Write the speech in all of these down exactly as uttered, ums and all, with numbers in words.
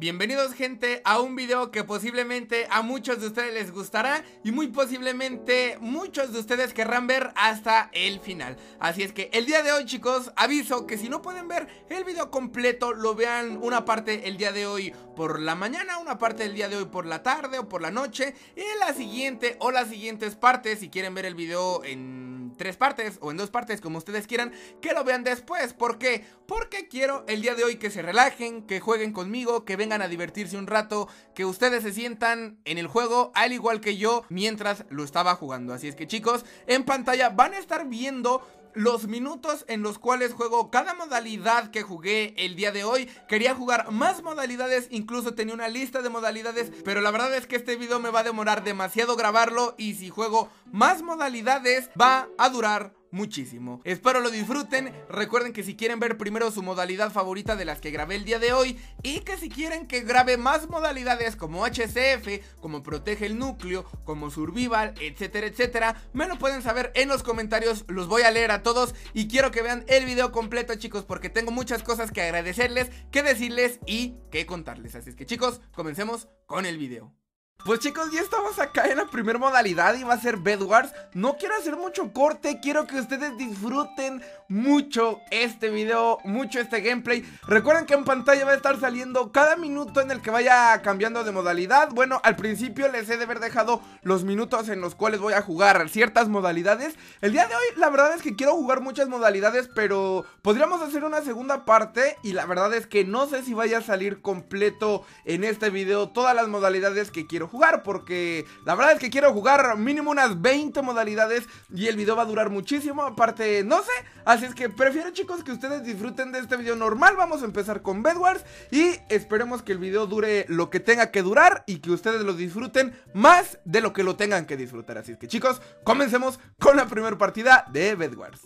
Bienvenidos, gente, a un video que posiblemente a muchos de ustedes les gustará y muy posiblemente muchos de ustedes querrán ver hasta el final. Así es que el día de hoy, chicos, aviso que si no pueden ver el video completo, lo vean una parte el día de hoy por la mañana, una parte del día de hoy por la tarde o por la noche, y la siguiente o las siguientes partes, si quieren ver el video en tres partes o en dos partes, como ustedes quieran, que lo vean después. ¿Por qué? Porque quiero el día de hoy que se relajen, que jueguen conmigo, que vengan a divertirse un rato, que ustedes se sientan en el juego al igual que yo mientras lo estaba jugando. Así es que, chicos, en pantalla van a estar viendo los minutos en los cuales juego cada modalidad que jugué el día de hoy. Quería jugar más modalidades, incluso tenía una lista de modalidades, pero la verdad es que este video me va a demorar demasiado grabarlo, y si juego más modalidades va a durar muchísimo. Espero lo disfruten. Recuerden que si quieren ver primero su modalidad favorita de las que grabé el día de hoy, y que si quieren que grabe más modalidades como H C F, como Protege el Núcleo, como Survival, etcétera, etcétera, me lo pueden saber en los comentarios. Los voy a leer a todos y quiero que vean el video completo, chicos, porque tengo muchas cosas que agradecerles, que decirles y que contarles. Así es que, chicos, comencemos con el video. Pues, chicos, ya estamos acá en la primera modalidad y va a ser Bed Wars. No quiero hacer mucho corte, quiero que ustedes disfruten mucho este video, mucho este gameplay. Recuerden que en pantalla va a estar saliendo cada minuto en el que vaya cambiando de modalidad. Bueno, al principio les he de haber dejado los minutos en los cuales voy a jugar ciertas modalidades. El día de hoy la verdad es que quiero jugar muchas modalidades, pero podríamos hacer una segunda parte, y la verdad es que no sé si vaya a salir completo en este video todas las modalidades que quiero jugar, porque la verdad es que quiero jugar mínimo unas veinte modalidades y el video va a durar muchísimo. Aparte, no sé, así es que prefiero, chicos, que ustedes disfruten de este video normal. Vamos a empezar con Bed Wars y esperemos que el video dure lo que tenga que durar y que ustedes lo disfruten más de lo que lo tengan que disfrutar. Así es que, chicos, comencemos con la primera partida de Bed Wars.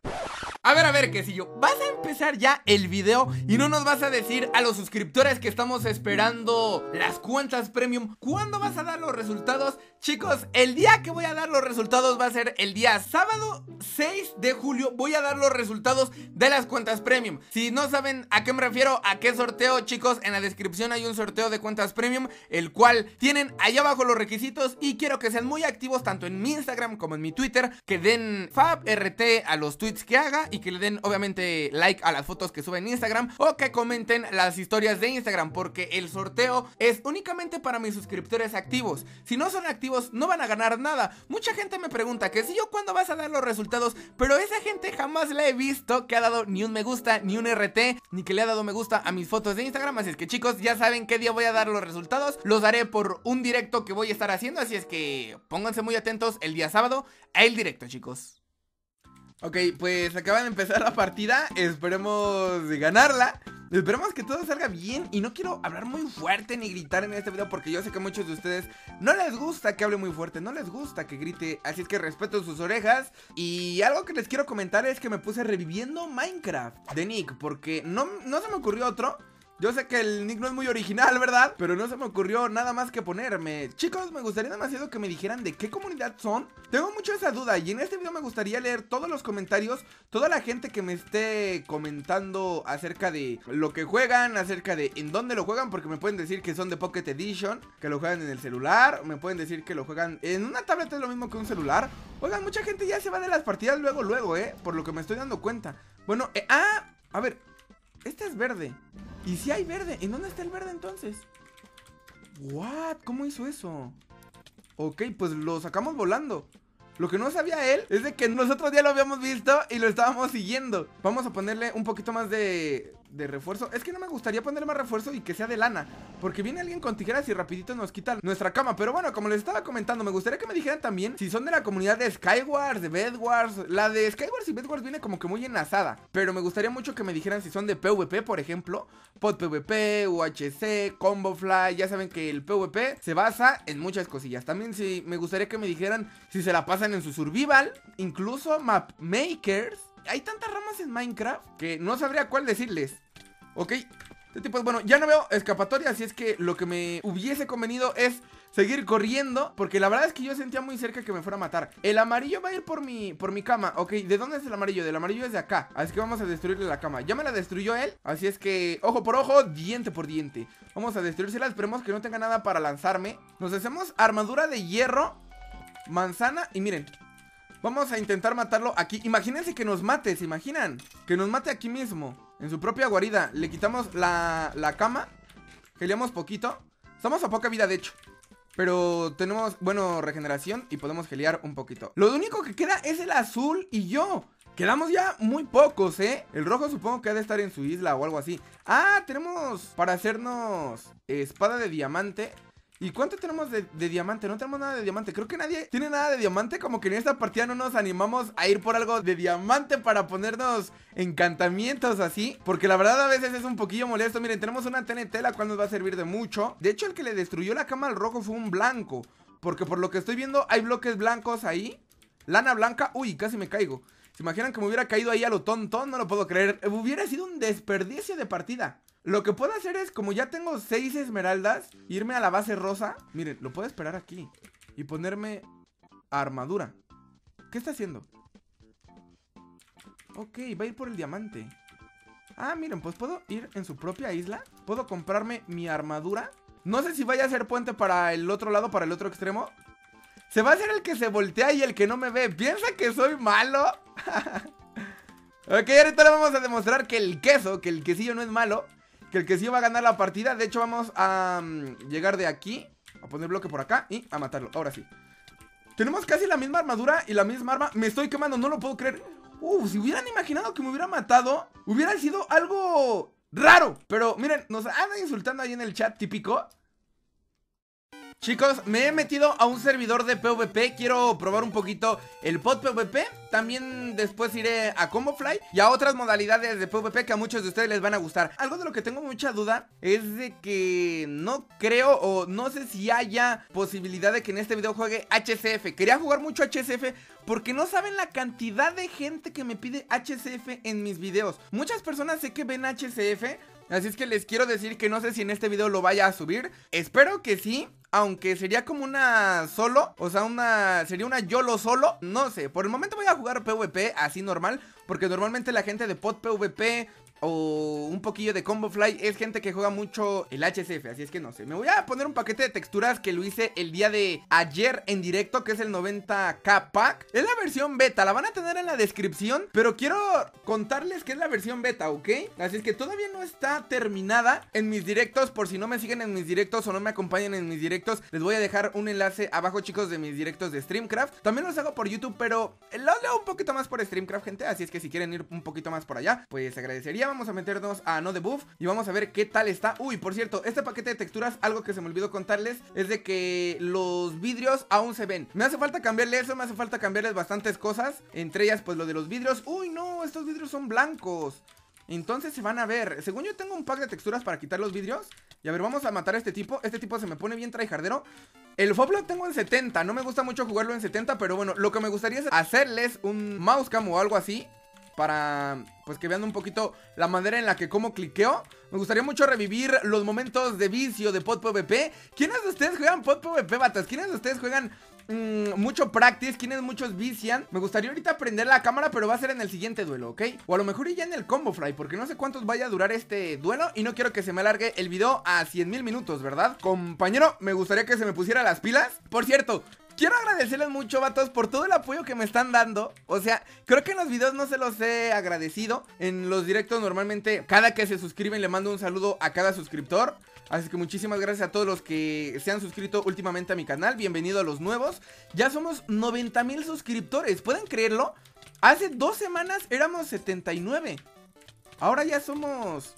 A ver, a ver, quesillo, vas a empezar ya el video y no nos vas a decir a los suscriptores que estamos esperando las cuentas premium ¿cuándo vas a dar los resultados? Chicos, el día que voy a dar los resultados va a ser el día sábado seis de julio. Voy a dar los resultados de las cuentas premium. Si no saben a qué me refiero, a qué sorteo, chicos, en la descripción hay un sorteo de cuentas premium, el cual tienen allá abajo los requisitos, y quiero que sean muy activos tanto en mi Instagram como en mi Twitter, que den fab R T a los tweets que haga y que le den obviamente like a las fotos que sube en Instagram, o que comenten las historias de Instagram, porque el sorteo es únicamente para mis suscriptores activos. Si no son activos no van a ganar nada. Mucha gente me pregunta que si yo cuándo vas a dar los resultados, pero esa gente jamás la he visto que ha dado ni un me gusta, ni un R T, ni que le ha dado me gusta a mis fotos de Instagram. Así es que, chicos, ya saben qué día voy a dar los resultados. Los daré por un directo que voy a estar haciendo, así es que pónganse muy atentos el día sábado a el directo, chicos. Ok, pues acaban de empezar la partida, esperemos ganarla. Esperemos que todo salga bien, y no quiero hablar muy fuerte ni gritar en este video, porque yo sé que a muchos de ustedes no les gusta que hable muy fuerte, no les gusta que grite, así es que respeto sus orejas. Y algo que les quiero comentar es que me puse reviviendo Minecraft de Nick, porque no, no se me ocurrió otro. Yo sé que el nick no es muy original, ¿verdad? Pero no se me ocurrió nada más que ponerme. Chicos, me gustaría demasiado que me dijeran de qué comunidad son. Tengo mucho esa duda, y en este video me gustaría leer todos los comentarios, toda la gente que me esté comentando acerca de lo que juegan, acerca de en dónde lo juegan, porque me pueden decir que son de Pocket Edition, que lo juegan en el celular, me pueden decir que lo juegan en una tablet, es lo mismo que un celular. Oigan, mucha gente ya se va de las partidas luego, luego, eh, por lo que me estoy dando cuenta. Bueno, eh, ah, a ver, este es verde. ¿Y si hay verde? ¿En dónde está el verde entonces? ¿What? ¿Cómo hizo eso? Ok, pues lo sacamos volando. Lo que no sabía él es de que nosotros ya lo habíamos visto y lo estábamos siguiendo. Vamos a ponerle un poquito más de, de refuerzo. Es que no me gustaría ponerle más refuerzo y que sea de lana, porque viene alguien con tijeras y rapidito nos quita nuestra cama. Pero bueno, como les estaba comentando, me gustaría que me dijeran también si son de la comunidad de Skywars, de Bed Wars. La de Skywars y Bed Wars viene como que muy enlazada, pero me gustaría mucho que me dijeran si son de PvP, por ejemplo, Pod PvP, U H C, Combo Fly. Ya saben que el PvP se basa en muchas cosillas. También si me gustaría que me dijeran si se la pasan en su Survival, incluso Map Makers. Hay tantas ramas en Minecraft que no sabría cuál decirles. Ok, Este tipo es bueno, ya no veo escapatoria, así es que lo que me hubiese convenido es seguir corriendo, porque la verdad es que yo sentía muy cerca que me fuera a matar. El amarillo va a ir por mi, por mi cama. Ok, ¿de dónde es el amarillo? Del amarillo es de acá, así que vamos a destruirle la cama. Ya me la destruyó él, así es que ojo por ojo, diente por diente. Vamos a destruírsela, esperemos que no tenga nada para lanzarme. Nos hacemos armadura de hierro, manzana y miren, vamos a intentar matarlo aquí. Imagínense que nos mate, ¿se imaginan? Que nos mate aquí mismo, en su propia guarida. Le quitamos la, la cama, geleamos poquito. Estamos a poca vida de hecho, pero tenemos, bueno, regeneración y podemos gelear un poquito. Lo único que queda es el azul y yo. Quedamos ya muy pocos, ¿eh? El rojo supongo que ha de estar en su isla o algo así. Ah, tenemos para hacernos espada de diamante. ¿Y cuánto tenemos de, de diamante? No tenemos nada de diamante. Creo que nadie tiene nada de diamante. Como que en esta partida no nos animamos a ir por algo de diamante para ponernos encantamientos así. Porque la verdad a veces es un poquillo molesto. Miren, tenemos una T N T, la cual nos va a servir de mucho. De hecho, el que le destruyó la cama al rojo fue un blanco. Porque por lo que estoy viendo hay bloques blancos ahí. Lana blanca. Uy, casi me caigo. ¿Se imaginan que me hubiera caído ahí a lo tonto? No lo puedo creer. Hubiera sido un desperdicio de partida. Lo que puedo hacer es, como ya tengo seis esmeraldas, irme a la base rosa. Miren, lo puedo esperar aquí y ponerme armadura. ¿Qué está haciendo? Ok, va a ir por el diamante. Ah, miren, pues puedo ir en su propia isla. Puedo comprarme mi armadura. No sé si vaya a ser puente para el otro lado, para el otro extremo. Se va a hacer el que se voltea y el que no me ve. ¿Piensa que soy malo? Ok, ahorita le vamos a demostrar que el queso, que el quesillo no es malo, que el quesillo va a ganar la partida. De hecho vamos a um, llegar de aquí, a poner bloque por acá y a matarlo. Ahora sí. Tenemos casi la misma armadura y la misma arma. Me estoy quemando, no lo puedo creer. Uh, si hubieran imaginado que me hubiera matado, hubiera sido algo raro. Pero miren, nos andan insultando ahí en el chat típico. Chicos, me he metido a un servidor de PvP. Quiero probar un poquito el pod PvP. También después iré a Combofly y a otras modalidades de PvP que a muchos de ustedes les van a gustar. Algo de lo que tengo mucha duda es de que no creo o no sé si haya posibilidad de que en este video juegue H C F. Quería jugar mucho H C F porque no saben la cantidad de gente que me pide H C F en mis videos. Muchas personas sé que ven H C F, así es que les quiero decir que no sé si en este video lo vaya a subir. Espero que sí, aunque sería como una solo, o sea, una sería una YOLO solo. No sé, por el momento voy a jugar PvP así normal, porque normalmente la gente de pod PvP o un poquillo de Combofly es gente que juega mucho el H C F, así es que no sé. Me voy a poner un paquete de texturas que lo hice el día de ayer en directo, que es el noventa K Pack. Es la versión beta, la van a tener en la descripción, pero quiero contarles que es la versión beta, ¿ok? Así es que todavía no está terminada en mis directos. Por si no me siguen en mis directos o no me acompañan en mis directos, les voy a dejar un enlace abajo, chicos, de mis directos de Streamcraft. También los hago por YouTube, pero los leo un poquito más por Streamcraft, gente, así es que si quieren ir un poquito más por allá, pues agradecería. Vamos a meternos a No Debuff y vamos a ver qué tal está. Uy, por cierto, este paquete de texturas, algo que se me olvidó contarles, es de que los vidrios aún se ven. Me hace falta cambiarle eso, me hace falta cambiarles bastantes cosas, entre ellas pues lo de los vidrios. Uy, no, estos vidrios son blancos, entonces se van a ver. Según yo tengo un pack de texturas para quitar los vidrios. Y a ver, vamos a matar a este tipo. Este tipo se me pone bien tryhardero. El F O B lo tengo en setenta, no me gusta mucho jugarlo en setenta, pero bueno, lo que me gustaría es hacerles un mouse cam o algo así, para pues que vean un poquito la manera en la que como cliqueo. Me gustaría mucho revivir los momentos de vicio de pod PvP. ¿Quiénes de ustedes juegan pod PvP, batas? ¿Quiénes de ustedes juegan mmm, mucho practice? ¿Quiénes muchos vician? Me gustaría ahorita prender la cámara, pero va a ser en el siguiente duelo, ¿ok? O a lo mejor ya en el Combofly, porque no sé cuántos vaya a durar este duelo y no quiero que se me alargue el video a cien mil minutos, ¿verdad? Compañero, me gustaría que se me pusiera las pilas. Por cierto, quiero agradecerles mucho, vatos, por todo el apoyo que me están dando. O sea, creo que en los videos no se los he agradecido. En los directos normalmente cada que se suscriben le mando un saludo a cada suscriptor. Así que muchísimas gracias a todos los que se han suscrito últimamente a mi canal. Bienvenido a los nuevos. Ya somos noventa mil suscriptores, ¿pueden creerlo? Hace dos semanas éramos setenta y nueve. Ahora ya somos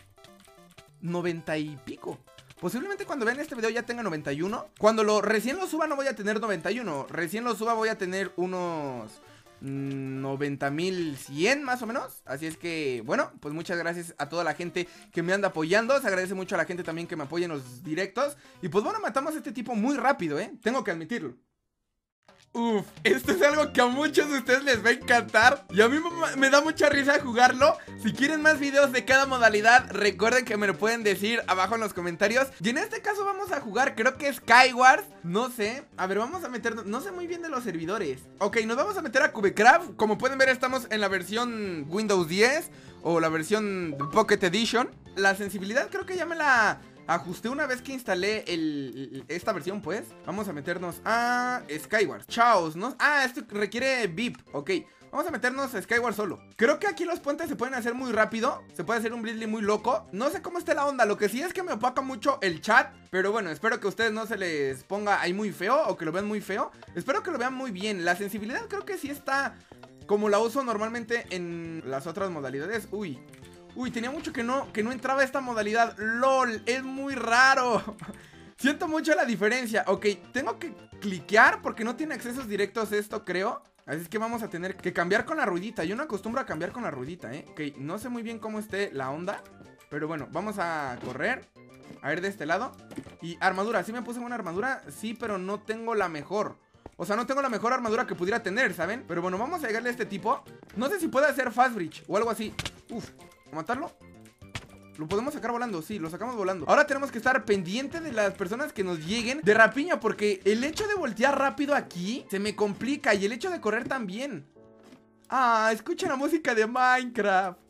noventa y pico. Posiblemente cuando vean este video ya tenga noventa y uno. Cuando lo recién lo suba no voy a tener noventa y uno. Recién lo suba voy a tener unos mmm, noventa mil cien más o menos. Así es que, bueno, pues muchas gracias a toda la gente que me anda apoyando. Se agradece mucho a la gente también que me apoya en los directos. Y pues bueno, matamos a este tipo muy rápido, ¿eh? Tengo que admitirlo. Uf, esto es algo que a muchos de ustedes les va a encantar y a mí me, me da mucha risa jugarlo. Si quieren más videos de cada modalidad, recuerden que me lo pueden decir abajo en los comentarios. Y en este caso vamos a jugar, creo que Skywars, no sé. A ver, vamos a meternos, no sé muy bien de los servidores. Ok, nos vamos a meter a Cubecraft. Como pueden ver, estamos en la versión Windows diez o la versión Pocket Edition. La sensibilidad creo que ya me la ajusté una vez que instalé el, esta versión, pues. Vamos a meternos a Skywars. Chaos, ¿no? Ah, esto requiere V I P, ok. Vamos a meternos a Skywars solo. Creo que aquí los puentes se pueden hacer muy rápido. Se puede hacer un Blitz muy loco. No sé cómo esté la onda. Lo que sí es que me opaca mucho el chat. Pero bueno, espero que a ustedes no se les ponga ahí muy feo o que lo vean muy feo. Espero que lo vean muy bien. La sensibilidad creo que sí está como la uso normalmente en las otras modalidades. Uy. Uy, tenía mucho que no, que no entraba esta modalidad. LOL, es muy raro. Siento mucho la diferencia. Ok, tengo que cliquear porque no tiene accesos directos esto, creo. Así es que vamos a tener que cambiar con la ruedita. Yo no acostumbro a cambiar con la ruedita, eh. Ok, no sé muy bien cómo esté la onda, pero bueno, vamos a correr. A ver de este lado. Y armadura, sí me puse una armadura. Sí, pero no tengo la mejor. O sea, no tengo la mejor armadura que pudiera tener, ¿saben? Pero bueno, vamos a llegarle a este tipo. No sé si puede hacer Fast Bridge o algo así. Uf, ¿matarlo? ¿Lo podemos sacar volando? Sí, lo sacamos volando. Ahora tenemos que estar pendiente de las personas que nos lleguen de rapiña, porque el hecho de voltear rápido aquí se me complica. Y el hecho de correr también. Ah, escuchen la música de Minecraft.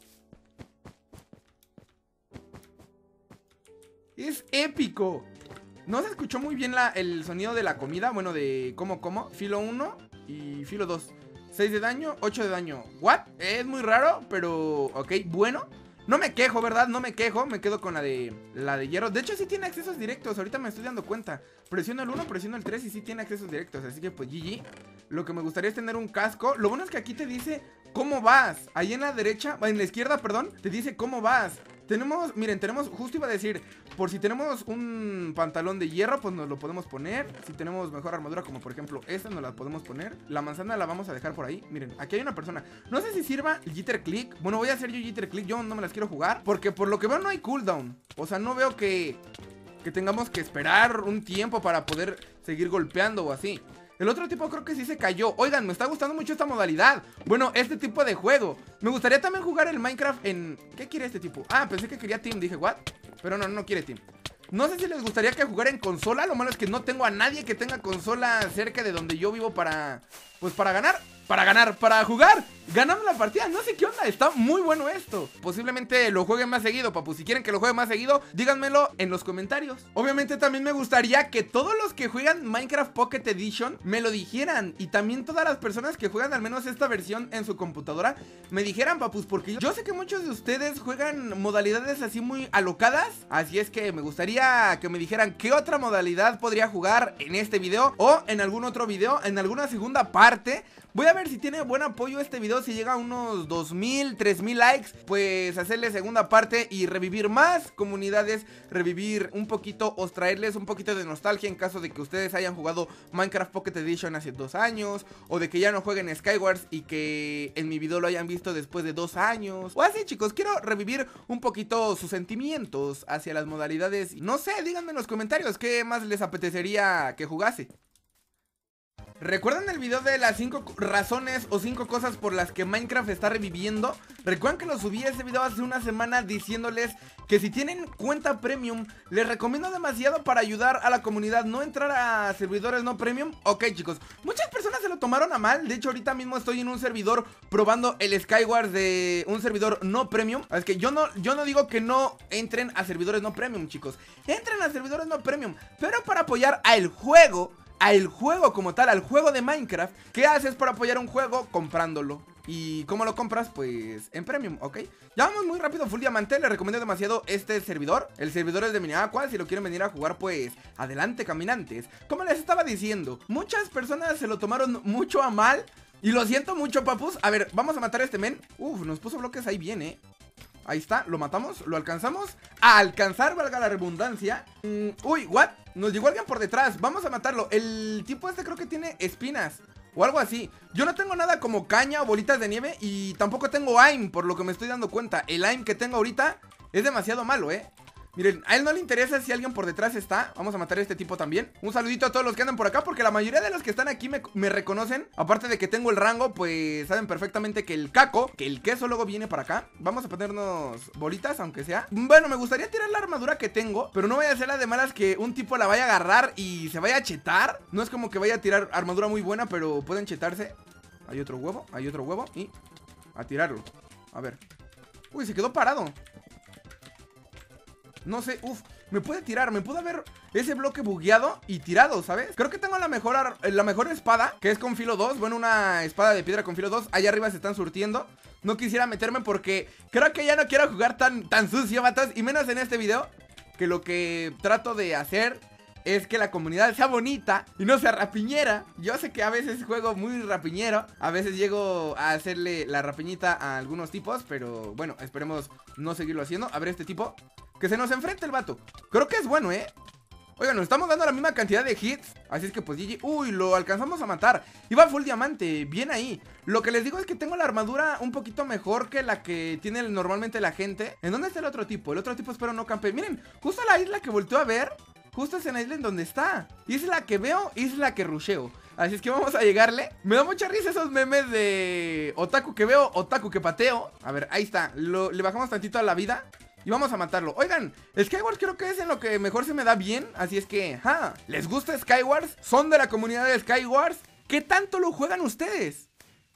Es épico. No se escuchó muy bien la, el sonido de la comida. Bueno, de cómo como. Filo uno y filo dos. seis de daño, ocho de daño. ¿What? Es muy raro, pero ok, bueno. No me quejo, ¿verdad? No me quejo, me quedo con la de la de hierro. De hecho sí tiene accesos directos, ahorita me estoy dando cuenta. Presiono el uno, presiono el tres y sí tiene accesos directos. Así que pues G G. Lo que me gustaría es tener un casco. Lo bueno es que aquí te dice cómo vas. Ahí en la derecha, en la izquierda, perdón, te dice cómo vas. Tenemos, miren, tenemos, justo iba a decir, por si tenemos un pantalón de hierro, pues nos lo podemos poner. Si tenemos mejor armadura, como por ejemplo esta, nos la podemos poner. La manzana la vamos a dejar por ahí. Miren, aquí hay una persona. No sé si sirva el jitter click. Bueno, voy a hacer yo jitter click, yo no me las quiero jugar, porque por lo que veo no hay cooldown. O sea, no veo que, que tengamos que esperar un tiempo para poder seguir golpeando o así. El otro tipo creo que sí se cayó. Oigan, me está gustando mucho esta modalidad. Bueno, este tipo de juego. Me gustaría también jugar el Minecraft en... ¿Qué quiere este tipo? Ah, pensé que quería Team. Dije, ¿what? Pero no, no quiere Team. No sé si les gustaría que jugara en consola. Lo malo es que no tengo a nadie que tenga consola cerca de donde yo vivo para... Pues para ganar. Para ganar, para jugar. Ganamos la partida, no sé qué onda. Está muy bueno esto. Posiblemente lo jueguen más seguido, papu. Si quieren que lo juegue más seguido, díganmelo en los comentarios. Obviamente también me gustaría que todos los que juegan Minecraft Pocket Edition me lo dijeran. Y también todas las personas que juegan al menos esta versión en su computadora me dijeran, papus, porque yo, yo sé que muchos de ustedes juegan modalidades así muy alocadas. Así es que me gustaría que me dijeran qué otra modalidad podría jugar en este video o en algún otro video, en alguna segunda parte. Voy a ver si tiene buen apoyo este video. Si llega a unos dos mil, tres mil likes, pues hacerle segunda parte y revivir más comunidades, revivir un poquito o traerles un poquito de nostalgia en caso de que ustedes hayan jugado Minecraft Pocket Edition hace dos años, o de que ya no jueguen Skywars y que en mi video lo hayan visto después de dos años o así, chicos. Quiero revivir un poquito sus sentimientos hacia las modalidades. No sé, díganme en los comentarios qué más les apetecería que jugase. ¿Recuerdan el video de las cinco razones o cinco cosas por las que Minecraft está reviviendo? Recuerdan que lo subí ese video hace una semana diciéndoles que si tienen cuenta premium, les recomiendo demasiado para ayudar a la comunidad, no entrar a servidores no premium. Ok, chicos, muchas personas se lo tomaron a mal. De hecho, ahorita mismo estoy en un servidor probando el Skywars de un servidor no premium. Es que yo no, yo no digo que no entren a servidores no premium, chicos. Entren a servidores no premium, pero para apoyar al juego, al juego como tal, al juego de Minecraft. ¿Qué haces para apoyar un juego? Comprándolo. ¿Y cómo lo compras? Pues en Premium, ¿ok? Ya vamos muy rápido, full diamante. Les recomiendo demasiado este servidor. El servidor es de Miniaqua. Si lo quieren venir a jugar, pues adelante, caminantes. Como les estaba diciendo, muchas personas se lo tomaron mucho a mal y lo siento mucho, papus. A ver, vamos a matar a este men. Uf, nos puso bloques ahí bien, ¿eh? Ahí está, lo matamos, lo alcanzamos. A alcanzar, valga la redundancia. mm, Uy, what? Nos llegó alguien por detrás, vamos a matarlo. El tipo este creo que tiene espinas o algo así. Yo no tengo nada como caña o bolitas de nieve. Y tampoco tengo aim, por lo que me estoy dando cuenta. El aim que tengo ahorita es demasiado malo, eh Miren, a él no le interesa si alguien por detrás está. Vamos a matar a este tipo también. Un saludito a todos los que andan por acá, porque la mayoría de los que están aquí me, me reconocen. Aparte de que tengo el rango, pues saben perfectamente que el caco, que el queso luego viene para acá. Vamos a ponernos bolitas, aunque sea. Bueno, me gustaría tirar la armadura que tengo, pero no voy a hacer la de malas que un tipo la vaya a agarrar y se vaya a chetar. No es como que vaya a tirar armadura muy buena, pero pueden chetarse. Hay otro huevo, hay otro huevo y a tirarlo. A ver. Uy, se quedó parado. No sé, uff, me puede tirar, me pudo haber ese bloque bugueado y tirado, ¿sabes? Creo que tengo la mejor, la mejor espada, que es con filo dos. Bueno, una espada de piedra con filo dos. Allá arriba se están surtiendo. No quisiera meterme porque creo que ya no quiero jugar tan, tan sucio, matas. Y menos en este video, que lo que trato de hacer es que la comunidad sea bonita y no sea rapiñera. Yo sé que a veces juego muy rapiñero, a veces llego a hacerle la rapiñita a algunos tipos, pero bueno, esperemos no seguirlo haciendo. A ver este tipo, que se nos enfrente el vato. Creo que es bueno, ¿eh? Oigan, nos estamos dando la misma cantidad de hits. Así es que pues G G. Uy, lo alcanzamos a matar. Iba full diamante, bien ahí. Lo que les digo es que tengo la armadura un poquito mejor que la que tiene normalmente la gente. ¿En dónde está el otro tipo? El otro tipo espero no campe. Miren, justo la isla que volteó a ver, justo es en la isla en donde está. Isla que veo, isla que rusheo. Así es que vamos a llegarle. Me da mucha risa esos memes de otaku que veo, otaku que pateo. A ver, ahí está, lo, le bajamos tantito a la vida y vamos a matarlo. Oigan, Skywars creo que es en lo que mejor se me da bien. Así es que, ja, ¿les gusta Skywars? ¿Son de la comunidad de Skywars? ¿Qué tanto lo juegan ustedes?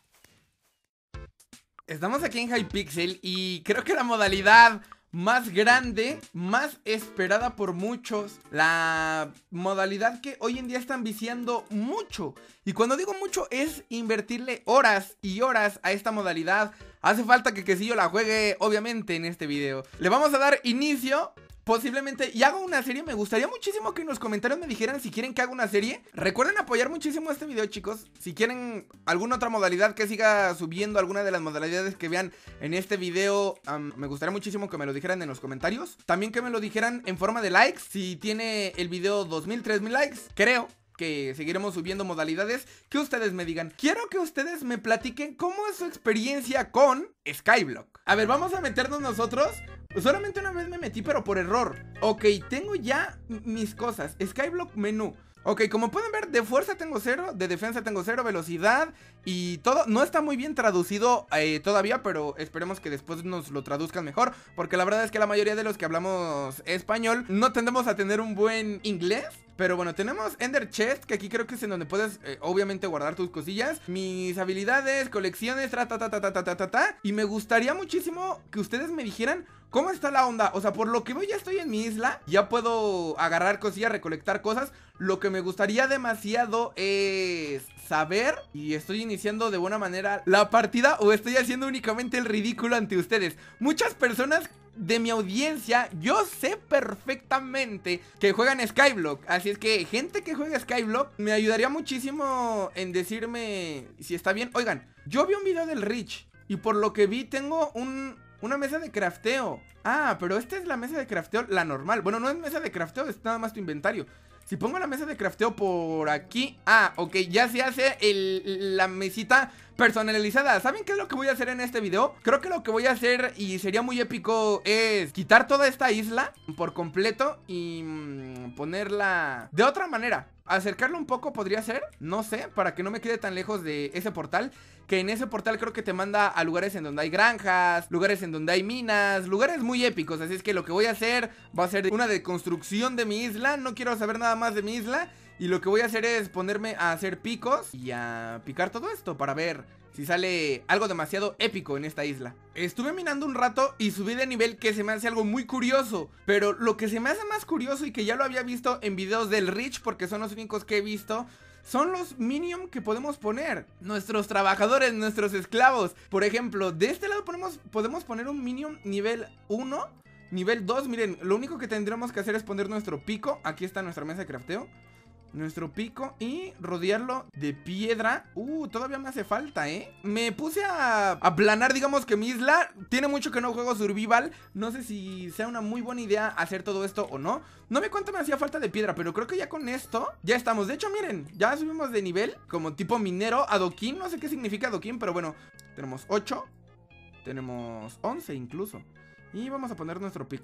Estamos aquí en Hypixel y creo que la modalidad más grande, más esperada por muchos, la modalidad que hoy en día están viciando mucho. Y cuando digo mucho es invertirle horas y horas a esta modalidad. Hace falta que Quesillo la juegue, obviamente, en este video. Le vamos a dar inicio, posiblemente, y hago una serie. Me gustaría muchísimo que en los comentarios me dijeran si quieren que haga una serie. Recuerden apoyar muchísimo este video, chicos. Si quieren alguna otra modalidad que siga subiendo, alguna de las modalidades que vean en este video, um, me gustaría muchísimo que me lo dijeran en los comentarios. También que me lo dijeran en forma de likes. Si tiene el video dos mil, tres mil likes, creo que seguiremos subiendo modalidades que ustedes me digan. Quiero que ustedes me platiquen cómo es su experiencia con Skyblock. A ver, vamos a meternos nosotros. Solamente una vez me metí, pero por error. Ok, tengo ya mis cosas. Skyblock menú. Ok, como pueden ver, de fuerza tengo cero, de defensa tengo cero, velocidad y todo. No está muy bien traducido eh, todavía, pero esperemos que después nos lo traduzcan mejor, porque la verdad es que la mayoría de los que hablamos español no tendemos a tener un buen inglés. Pero bueno, tenemos Ender Chest, que aquí creo que es en donde puedes, eh, obviamente, guardar tus cosillas. Mis habilidades, colecciones, ta, ta, ta, ta, ta, ta, ta, ta. Y me gustaría muchísimo que ustedes me dijeran cómo está la onda. O sea, por lo que veo ya estoy en mi isla. Ya puedo agarrar cosillas, recolectar cosas. Lo que me gustaría demasiado es saber, y estoy iniciando de buena manera la partida, o estoy haciendo únicamente el ridículo ante ustedes. Muchas personas de mi audiencia, yo sé perfectamente que juegan Skyblock. Así es que gente que juega Skyblock me ayudaría muchísimo en decirme si está bien. Oigan, yo vi un video del Rich y por lo que vi tengo un, una mesa de crafteo. Ah, pero esta es la mesa de crafteo, la normal. Bueno, no es mesa de crafteo, es nada más tu inventario. Si pongo la mesa de crafteo por aquí. Ah, ok, ya se hace el, la mesita personalizada. ¿Saben qué es lo que voy a hacer en este video? Creo que lo que voy a hacer, y sería muy épico, es quitar toda esta isla por completo y mmm, ponerla de otra manera. Acercarlo un poco podría ser, no sé, para que no me quede tan lejos de ese portal. Que en ese portal creo que te manda a lugares en donde hay granjas, lugares en donde hay minas, lugares muy épicos. Así es que lo que voy a hacer va a ser una deconstrucción de mi isla. No quiero saber nada más de mi isla. Y lo que voy a hacer es ponerme a hacer picos y a picar todo esto para ver si sale algo demasiado épico en esta isla. Estuve minando un rato y subí de nivel, que se me hace algo muy curioso. Pero lo que se me hace más curioso, y que ya lo había visto en videos del Rich, porque son los únicos que he visto, son los minions que podemos poner. Nuestros trabajadores, nuestros esclavos. Por ejemplo, de este lado ponemos, podemos poner un minion nivel uno, nivel dos. Miren, lo único que tendremos que hacer es poner nuestro pico. Aquí está nuestra mesa de crafteo. Nuestro pico y rodearlo de piedra. Uh, todavía me hace falta, ¿eh? Me puse a aplanar, digamos que mi isla. Tiene mucho que no juego survival. No sé si sea una muy buena idea hacer todo esto o no. No me cuánto me hacía falta de piedra, pero creo que ya con esto ya estamos. De hecho, miren, ya subimos de nivel como tipo minero, adoquín. No sé qué significa adoquín, pero bueno, tenemos ocho. Tenemos once incluso. Y vamos a poner nuestro pico.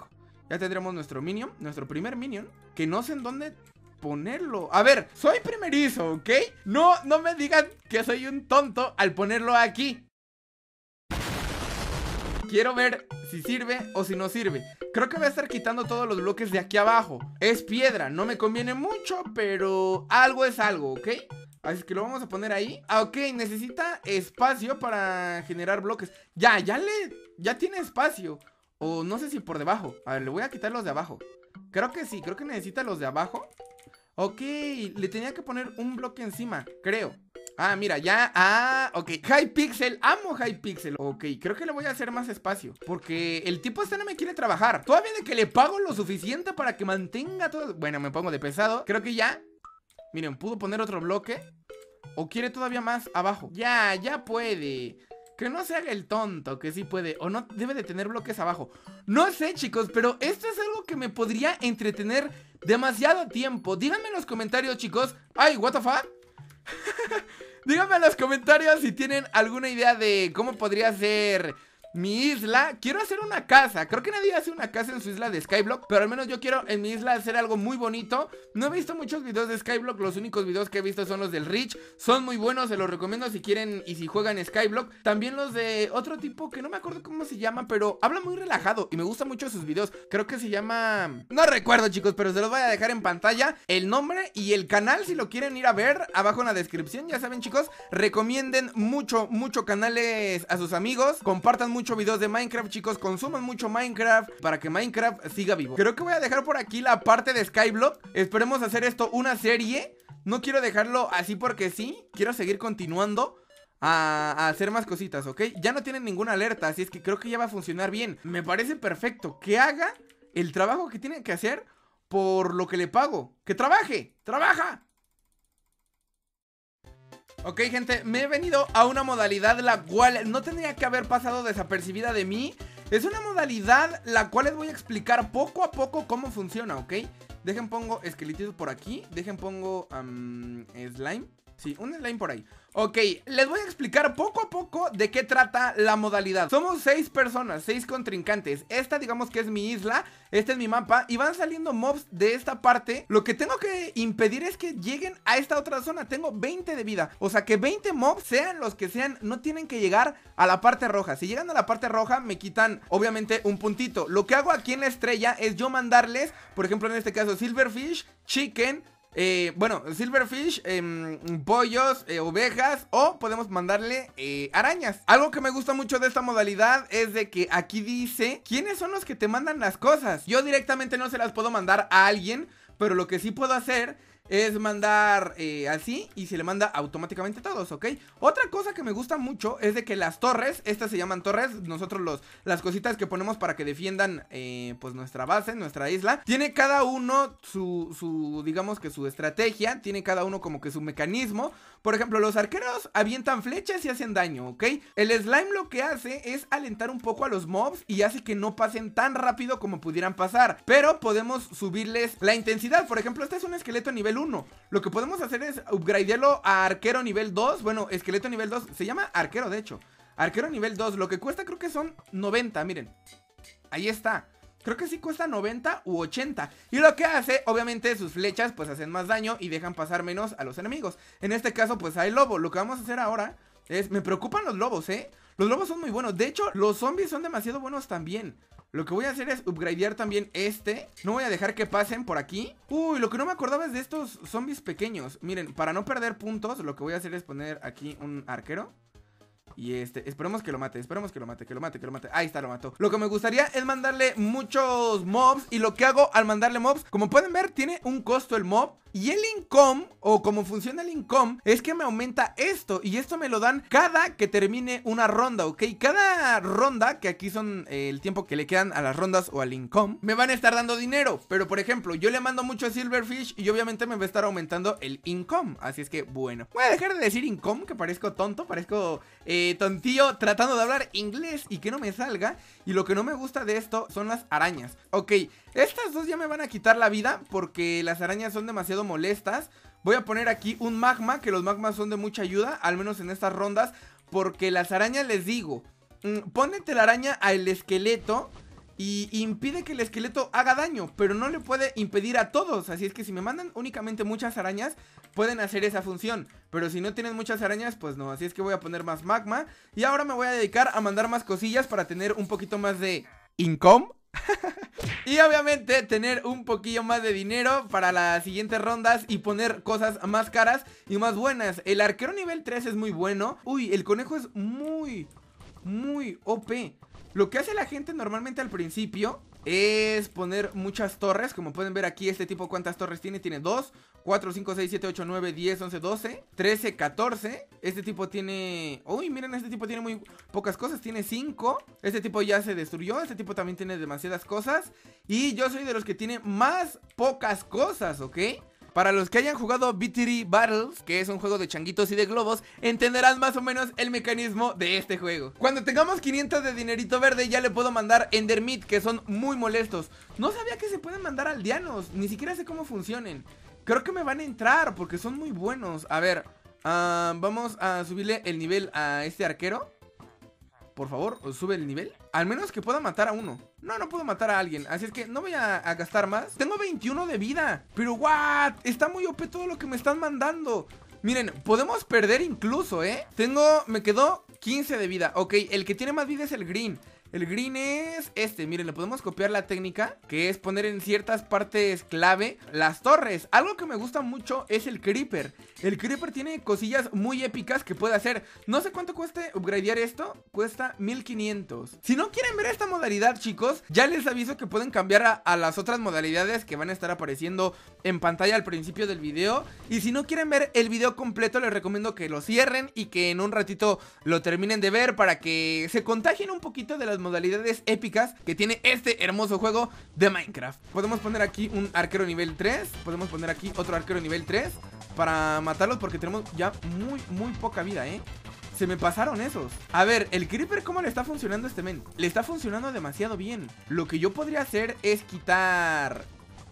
Ya tendremos nuestro minion, nuestro primer minion, que no sé en dónde ponerlo. A ver, soy primerizo, ¿ok? No, no me digan que soy un tonto al ponerlo aquí. Quiero ver si sirve o si no sirve. Creo que voy a estar quitando todos los bloques de aquí abajo. Es piedra, no me conviene mucho, pero algo es algo, ¿ok? Así que lo vamos a poner ahí. Ah, ok, necesita espacio para generar bloques. Ya, ya le... ya tiene espacio. O no sé si por debajo. A ver, le voy a quitar los de abajo. Creo que sí, creo que necesita los de abajo. Ok, le tenía que poner un bloque encima, creo. Ah, mira, ya, ah, ok. Hypixel, amo Hypixel. Ok, creo que le voy a hacer más espacio, porque el tipo este no me quiere trabajar. Todavía de que le pago lo suficiente para que mantenga todo. Bueno, me pongo de pesado. Creo que ya. Miren, pudo poner otro bloque. ¿O quiere todavía más abajo? Ya, ya puede. Que no se haga el tonto, que sí puede. O no debe de tener bloques abajo. No sé, chicos, pero esto es algo que me podría entretener demasiado tiempo. Díganme en los comentarios, chicos. Ay, what the fuck. Díganme en los comentarios si tienen alguna idea de cómo podría ser mi isla. Quiero hacer una casa. Creo que nadie hace una casa en su isla de Skyblock, pero al menos yo quiero en mi isla hacer algo muy bonito. No he visto muchos videos de Skyblock. Los únicos videos que he visto son los del Rich. Son muy buenos, se los recomiendo si quieren y si juegan Skyblock. También los de otro tipo que no me acuerdo cómo se llama, pero habla muy relajado y me gustan mucho sus videos. Creo que se llama... no recuerdo, chicos, pero se los voy a dejar en pantalla el nombre y el canal si lo quieren ir a ver abajo en la descripción. Ya saben, chicos, recomienden mucho, mucho canales a sus amigos. Compartan mucho muchos videos de Minecraft, chicos, consuman mucho Minecraft para que Minecraft siga vivo. Creo que voy a dejar por aquí la parte de Skyblock. Esperemos hacer esto una serie. No quiero dejarlo así porque sí. Quiero seguir continuando a, a hacer más cositas, ¿ok? Ya no tienen ninguna alerta, así es que creo que ya va a funcionar bien. Me parece perfecto que haga el trabajo que tiene que hacer por lo que le pago. ¡Que trabaje! ¡Trabaja! Ok, gente, me he venido a una modalidad la cual no tendría que haber pasado desapercibida de mí. Es una modalidad la cual les voy a explicar poco a poco cómo funciona, ¿ok? Dejen pongo esqueletitos por aquí. Dejen pongo um, slime. Sí, un slime por ahí. Ok, les voy a explicar poco a poco de qué trata la modalidad. Somos seis personas, seis contrincantes. Esta digamos que es mi isla, este es mi mapa y van saliendo mobs de esta parte. Lo que tengo que impedir es que lleguen a esta otra zona. Tengo veinte de vida, o sea que veinte mobs, sean los que sean, no tienen que llegar a la parte roja. Si llegan a la parte roja me quitan obviamente un puntito. Lo que hago aquí en la estrella es yo mandarles, por ejemplo en este caso Silverfish, Chicken, Eh, bueno, Silverfish, eh, pollos, eh, ovejas, o podemos mandarle eh, arañas. Algo que me gusta mucho de esta modalidad es de que aquí dice quiénes son los que te mandan las cosas. Yo directamente no se las puedo mandar a alguien, pero lo que sí puedo hacer es mandar eh, así y se le manda automáticamente a todos, ¿ok? Otra cosa que me gusta mucho es de que las torres, estas se llaman torres, nosotros los, las cositas que ponemos para que defiendan eh, pues nuestra base, nuestra isla, tiene cada uno su, su, digamos que su estrategia, tiene cada uno como que su mecanismo. Por ejemplo, los arqueros avientan flechas y hacen daño, ¿ok? El slime lo que hace es alentar un poco a los mobs y hace que no pasen tan rápido como pudieran pasar, pero podemos subirles la intensidad. Por ejemplo, este es un esqueleto nivel uno. Lo que podemos hacer es upgradearlo a arquero nivel dos. Bueno, esqueleto nivel dos, se llama arquero de hecho. Arquero nivel dos, lo que cuesta creo que son noventa, miren. Ahí está. Creo que sí cuesta noventa u ochenta. Y lo que hace, obviamente sus flechas pues hacen más daño y dejan pasar menos a los enemigos. En este caso pues hay lobo. Lo que vamos a hacer ahora es, me preocupan los lobos, eh Los lobos son muy buenos, de hecho los zombies son demasiado buenos también. Lo que voy a hacer es upgradear también este. No voy a dejar que pasen por aquí. Uy, lo que no me acordaba es de estos zombies pequeños. Miren, para no perder puntos, lo que voy a hacer es poner aquí un arquero. Y este, esperemos que lo mate, esperemos que lo mate, que lo mate, que lo mate. Ahí está, lo mató. Lo que me gustaría es mandarle muchos mobs. Y lo que hago al mandarle mobs, como pueden ver, tiene un costo el mob. Y el income, o como funciona el income, es que me aumenta esto. Y esto me lo dan cada que termine una ronda, ¿ok? Cada ronda, que aquí son eh, el tiempo que le quedan a las rondas o al income, me van a estar dando dinero. Pero por ejemplo, yo le mando mucho a Silverfish y obviamente me va a estar aumentando el income. Así es que bueno, voy a dejar de decir income, que parezco tonto, parezco eh, tontillo tratando de hablar inglés y que no me salga. Y lo que no me gusta de esto son las arañas. Ok, estas dos ya me van a quitar la vida porque las arañas son demasiado molestas. Voy a poner aquí un magma, que los magmas son de mucha ayuda, al menos en estas rondas, porque las arañas, les digo, mmm, ponete la araña al esqueleto y impide que el esqueleto haga daño, pero no le puede impedir a todos. Así es que si me mandan únicamente muchas arañas, pueden hacer esa función, pero si no tienen muchas arañas, pues no. Así es que voy a poner más magma. Y ahora me voy a dedicar a mandar más cosillas para tener un poquito más de income. Y obviamente tener un poquillo más de dinero para las siguientes rondas y poner cosas más caras y más buenas. El arquero nivel tres es muy bueno. Uy, el conejo es muy, muy O P. Lo que hace la gente normalmente al principio es poner muchas torres. Como pueden ver aquí, este tipo cuántas torres tiene. Tiene dos, cuatro, cinco, seis, siete, ocho, nueve, diez, once, doce, trece, catorce. Este tipo tiene... Uy, miren, este tipo tiene muy pocas cosas. Tiene cinco. Este tipo ya se destruyó. Este tipo también tiene demasiadas cosas. Y yo soy de los que tiene más pocas cosas, ¿ok? Para los que hayan jugado B T D Battles, que es un juego de changuitos y de globos, entenderán más o menos el mecanismo de este juego. Cuando tengamos quinientos de dinerito verde, ya le puedo mandar Endermeat, que son muy molestos. No sabía que se pueden mandar aldeanos, ni siquiera sé cómo funcionen. Creo que me van a entrar porque son muy buenos. A ver, uh, vamos a subirle el nivel a este arquero. Por favor, sube el nivel. Al menos que pueda matar a uno. No, no puedo matar a alguien. Así es que no voy a, a gastar más. Tengo veintiuno de vida. Pero what, está muy O P todo lo que me están mandando. Miren, podemos perder incluso, ¿eh? Tengo, me quedó quince de vida. Ok, el que tiene más vida es el green. El green es este, miren, le podemos copiar la técnica, que es poner en ciertas partes clave las torres. Algo que me gusta mucho es el creeper. El creeper tiene cosillas muy épicas que puede hacer. No sé cuánto cueste upgradear esto. Cuesta mil quinientos. Si no quieren ver esta modalidad, chicos, ya les aviso que pueden cambiar a, a las otras modalidades que van a estar apareciendo en pantalla al principio del video. Y si no quieren ver el video completo, les recomiendo que lo cierren y que en un ratito lo terminen de ver para que se contagien un poquito de las modalidades épicas que tiene este hermoso juego de Minecraft. Podemos poner aquí un arquero nivel tres. Podemos poner aquí otro arquero nivel tres para matarlos porque tenemos ya muy, muy poca vida, ¿eh? Se me pasaron esos. A ver, el creeper, ¿cómo le está funcionando a este men? Le está funcionando demasiado bien. Lo que yo podría hacer es quitar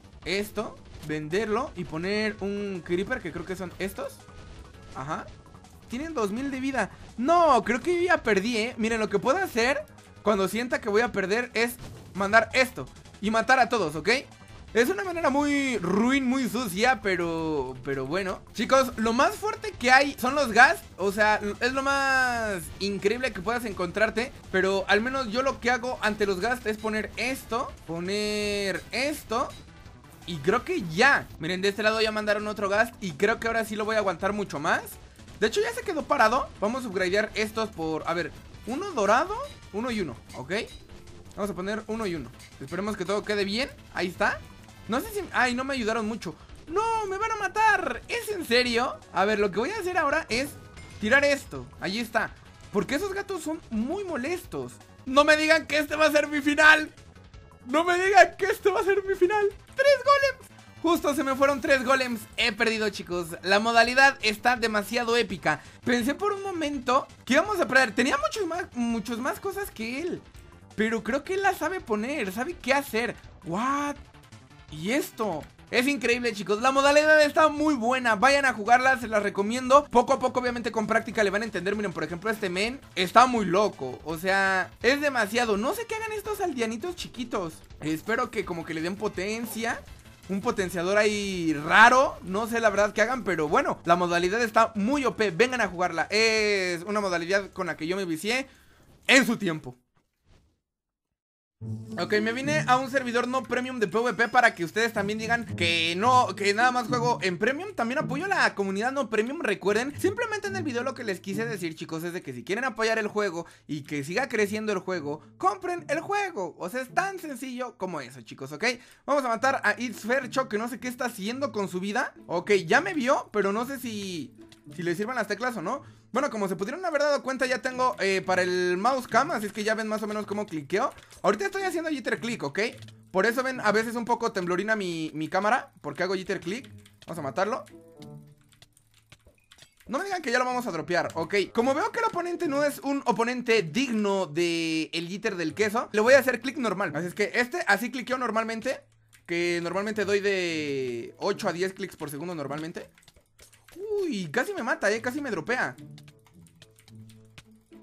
esto, venderlo y poner un creeper, que creo que son estos. Ajá. Tienen dos mil de vida. No, creo que yo ya perdí, ¿eh? Miren, lo que puedo hacer cuando sienta que voy a perder es mandar esto y matar a todos, ¿ok? Es una manera muy ruin, muy sucia, pero pero bueno. Chicos, lo más fuerte que hay son los ghast. O sea, es lo más increíble que puedas encontrarte. Pero al menos yo lo que hago ante los ghast es poner esto, poner esto, y creo que ya. Miren, de este lado ya mandaron otro ghast y creo que ahora sí lo voy a aguantar mucho más. De hecho ya se quedó parado. Vamos a upgradear estos por, a ver, uno dorado, uno y uno, ¿ok? Vamos a poner uno y uno. Esperemos que todo quede bien. Ahí está. No sé si... Ay, no me ayudaron mucho. ¡No! ¡Me van a matar! ¿Es en serio? A ver, lo que voy a hacer ahora es tirar esto. Ahí está. Porque esos gatos son muy molestos. No me digan que este va a ser mi final. No me digan que este va a ser mi final. ¡Tres golems! Justo se me fueron tres golems. He perdido, chicos. La modalidad está demasiado épica. Pensé por un momento que íbamos a perder. Tenía muchos más, muchos más cosas que él, pero creo que él la sabe poner. Sabe qué hacer. ¿What? ¿Y esto? Es increíble, chicos, la modalidad está muy buena. Vayan a jugarla, se las recomiendo. Poco a poco, obviamente con práctica le van a entender. Miren, por ejemplo, este men está muy loco. O sea, es demasiado. No sé qué hagan estos aldeanitos chiquitos. Espero que como que le den potencia. Un potenciador ahí raro. No sé la verdad qué hagan, pero bueno, la modalidad está muy O P. Vengan a jugarla. Es una modalidad con la que yo me vicié en su tiempo. Ok, me vine a un servidor no premium de PvP para que ustedes también digan que no, que nada más juego en premium. También apoyo a la comunidad no premium. Recuerden, simplemente en el video lo que les quise decir, chicos, es de que si quieren apoyar el juego y que siga creciendo el juego, compren el juego. O sea, es tan sencillo como eso, chicos, ¿ok? Vamos a matar a It's Fercho, que no sé qué está haciendo con su vida. Ok, ya me vio, pero no sé si... si le sirvan las teclas o no. Bueno, como se pudieron haber dado cuenta, ya tengo eh, para el mouse cam, así es que ya ven más o menos cómo cliqueo. Ahorita estoy haciendo jitter click, ¿ok? Por eso ven a veces un poco temblorina mi, mi cámara, porque hago jitter click. Vamos a matarlo. No me digan que ya lo vamos a dropear, ok. Como veo que el oponente no es un oponente digno de el jitter del queso, le voy a hacer clic normal. Así es que este, así cliqueo normalmente, que normalmente doy de ocho a diez clics por segundo normalmente. Uy, casi me mata, eh, casi me dropea.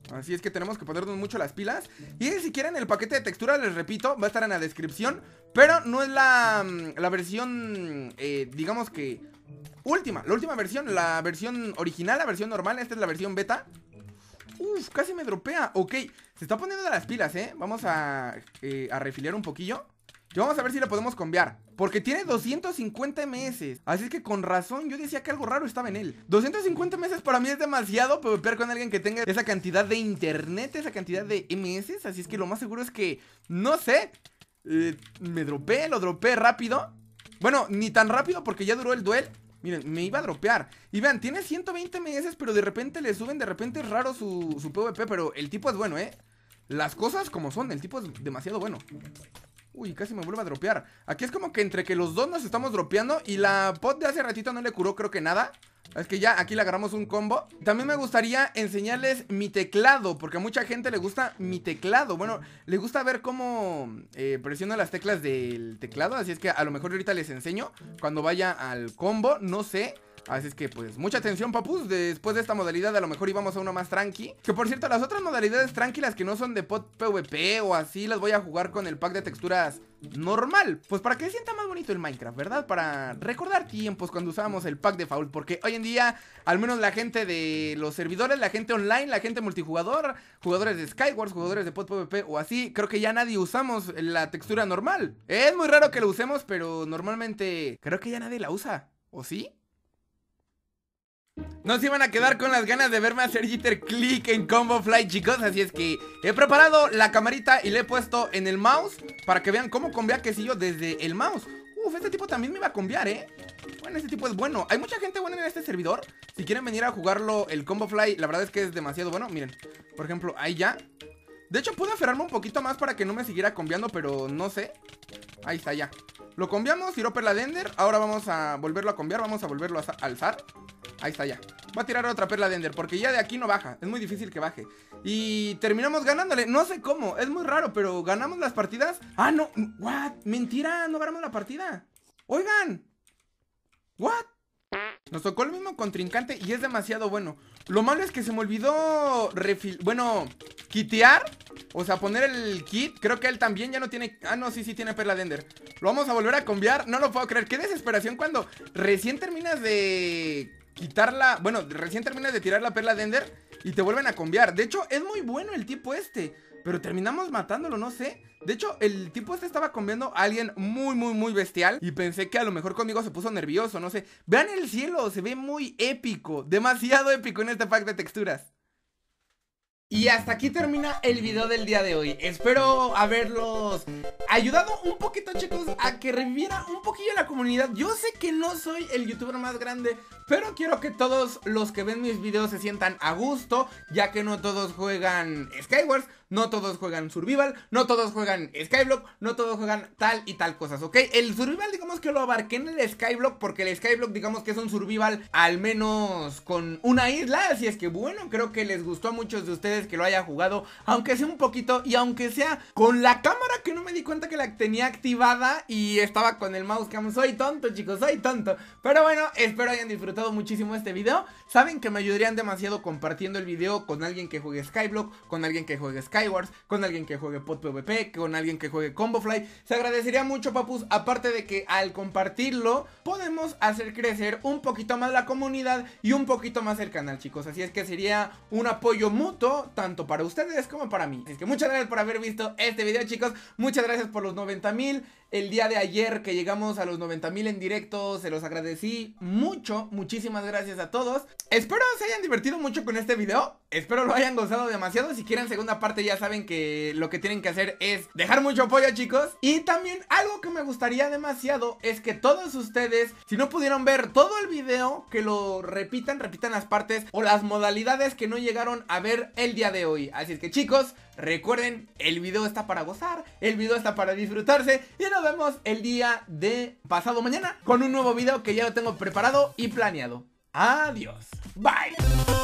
Así es que tenemos que ponernos mucho las pilas. Y si quieren el paquete de textura, les repito, va a estar en la descripción. Pero no es la, la versión, eh, digamos que última, la última versión. La versión original, la versión normal. Esta es la versión beta. Uf, casi me dropea. Ok, se está poniendo de las pilas, eh. Vamos a, eh, a refiliar un poquillo. Y vamos a ver si la podemos cambiar, porque tiene doscientos cincuenta eme ese. Así es que con razón yo decía que algo raro estaba en él. Doscientos cincuenta eme ese para mí es demasiado PvPear con alguien que tenga esa cantidad de internet, esa cantidad de eme ese. Así es que lo más seguro es que, no sé, eh, me dropé, lo dropé rápido. Bueno, ni tan rápido porque ya duró el duel. Miren, me iba a dropear. Y vean, tiene ciento veinte eme ese, pero de repente le suben, de repente es raro su, su PvP. Pero el tipo es bueno, eh. Las cosas como son, el tipo es demasiado bueno. Uy, casi me vuelve a dropear. Aquí es como que entre que los dos nos estamos dropeando. Y la pot de hace ratito no le curó creo que nada. Es que ya aquí le agarramos un combo. También me gustaría enseñarles mi teclado, porque a mucha gente le gusta mi teclado. Bueno, le gusta ver cómo eh, presiono las teclas del teclado. Así es que a lo mejor ahorita les enseño cuando vaya al combo, no sé. Así es que pues mucha atención, papus. Después de esta modalidad a lo mejor íbamos a una más tranqui. Que por cierto, las otras modalidades tranquilas que no son de pot PvP o así, las voy a jugar con el pack de texturas normal. Pues para que se sienta más bonito el Minecraft, ¿verdad? Para recordar tiempos cuando usábamos el pack default. Porque hoy en día, al menos la gente de los servidores, la gente online, la gente multijugador, jugadores de Skywars, jugadores de pot PvP o así, creo que ya nadie usamos la textura normal. Es muy raro que lo usemos, pero normalmente creo que ya nadie la usa. ¿O sí? No se iban a quedar con las ganas de verme hacer jitter click en Combo Fly, chicos. Así es que he preparado la camarita y le he puesto en el mouse para que vean cómo combea quesillo desde el mouse. Uf, este tipo también me iba a combiar, eh. Bueno, este tipo es bueno. Hay mucha gente buena en este servidor. Si quieren venir a jugarlo, el Combo Fly, la verdad es que es demasiado bueno. Miren, por ejemplo, ahí ya. De hecho, pude aferrarme un poquito más para que no me siguiera combiando, pero no sé. Ahí está, ya. Lo combiamos, tiró perla de Ender. Ahora vamos a volverlo a combiar, vamos a volverlo a alzar. Ahí está, ya. Va a tirar otra perla de Ender, porque ya de aquí no baja. Es muy difícil que baje. Y terminamos ganándole. No sé cómo, es muy raro, pero ganamos las partidas. Ah, no, what, mentira, no ganamos la partida. Oigan, what. Nos tocó el mismo contrincante y es demasiado bueno. Lo malo es que se me olvidó refil... Bueno, kitear. O sea, poner el kit. Creo que él también ya no tiene... Ah, no, sí, sí tiene perla de Ender. Lo vamos a volver a combiar. No lo puedo creer. Qué desesperación cuando recién terminas de quitarla. Bueno, recién terminas de tirar la perla de Ender y te vuelven a combiar. De hecho, es muy bueno el tipo este, pero terminamos matándolo, no sé. De hecho, el tipo este estaba combiando a alguien muy, muy, muy bestial. Y pensé que a lo mejor conmigo se puso nervioso, no sé. Vean el cielo, se ve muy épico. Demasiado épico en este pack de texturas. Y hasta aquí termina el video del día de hoy. Espero haberlos ayudado un poquito, chicos, a que reviviera un poquillo la comunidad. Yo sé que no soy el youtuber más grande, pero quiero que todos los que ven mis videos se sientan a gusto, ya que no todos juegan Skywars, no todos juegan Survival, no todos juegan Skyblock, no todos juegan tal y tal cosas, ¿ok? El Survival digamos que lo abarqué en el Skyblock, porque el Skyblock digamos que es un Survival al menos con una isla. Así es que bueno, creo que les gustó a muchos de ustedes que lo haya jugado, aunque sea un poquito y aunque sea con la cámara, que no me di cuenta que la tenía activada y estaba con el mouse cam. Soy tonto, chicos, soy tonto. Pero bueno, espero hayan disfrutado muchísimo este video. Saben que me ayudarían demasiado compartiendo el video con alguien que juegue Skyblock, con alguien que juegue Skywars, con alguien que juegue pot PvP, con alguien que juegue Combo Fly. Se agradecería mucho, papus, aparte de que al compartirlo podemos hacer crecer un poquito más la comunidad y un poquito más el canal, chicos. Así es que sería un apoyo mutuo, tanto para ustedes como para mí. Así es que muchas gracias por haber visto este video, chicos. Muchas gracias por los noventa mil. El día de ayer que llegamos a los noventa mil en directo, se los agradecí mucho. Muchísimas gracias a todos. Espero se hayan divertido mucho con este video. Espero lo hayan gozado demasiado. Si quieren segunda parte, ya saben que lo que tienen que hacer es dejar mucho apoyo, chicos. Y también algo que me gustaría demasiado es que todos ustedes, si no pudieron ver todo el video, que lo repitan, repitan las partes o las modalidades que no llegaron a ver el día de hoy. Así es que, chicos, recuerden, el video está para gozar, el video está para disfrutarse. Y nos vemos el día de pasado mañana con un nuevo video que ya lo tengo preparado y planeado. Adiós, bye.